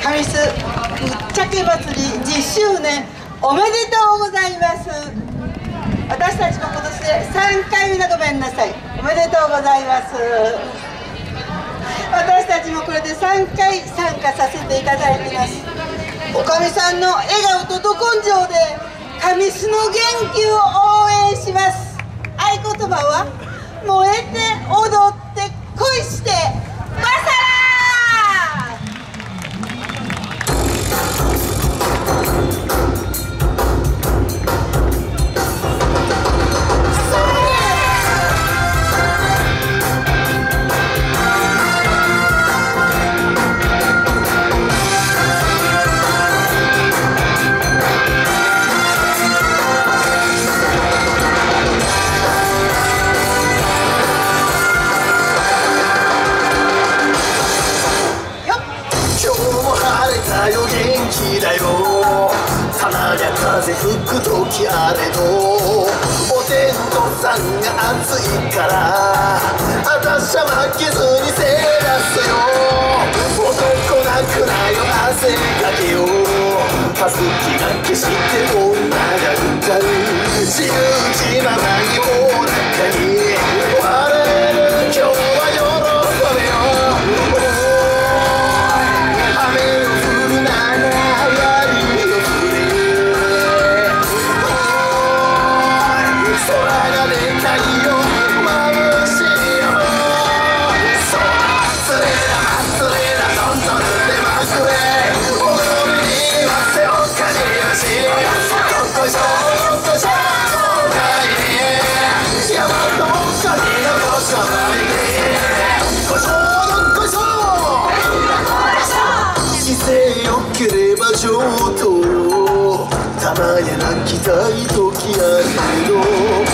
神栖ぶっちゃけ祭り10周年おめでとうございます。私たちも今年で3回目のごめんなさい、おめでとうございます。私たちもこれで3回参加させていただいています。おかみさんの笑顔とど根性で神栖の元気を応援します。合言葉は燃えて踊って恋してバサラたまにゃ風吹く時あれどお天道さんが暑いからあたしゃ負けずにせい出すよ。男泣くなよ汗かけよたすきがけして女が歌う自由気ままにおなかに割れる今日は喜べよ。雨の降るなければ上等よ。たまに泣きたい時あるけど